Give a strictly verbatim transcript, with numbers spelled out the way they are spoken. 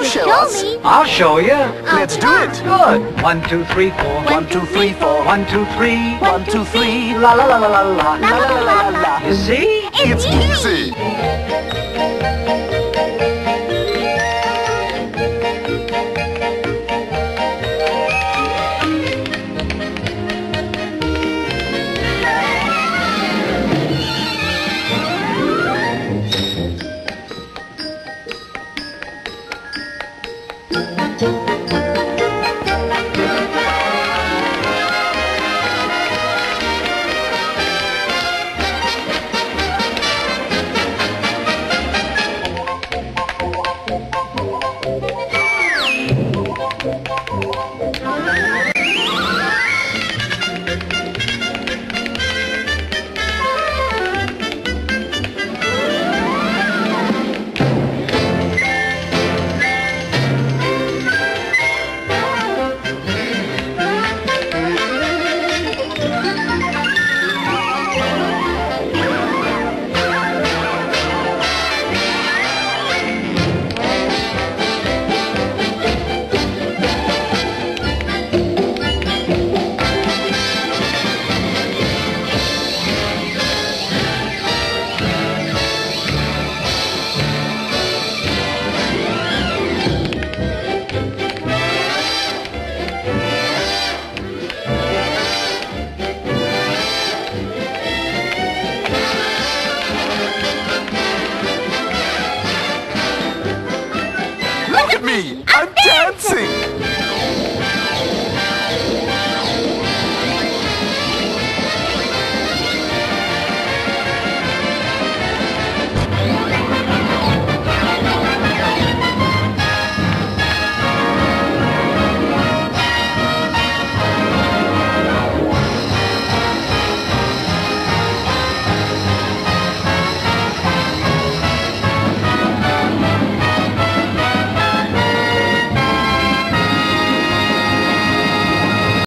show us? me. I'll show you. Let's do it. Good. One, two, three, four. One, two, three, four. One, two, three. One, two, three. La la la la la la. La la la la la la. You see? It's easy. Look at me! I'm dancing!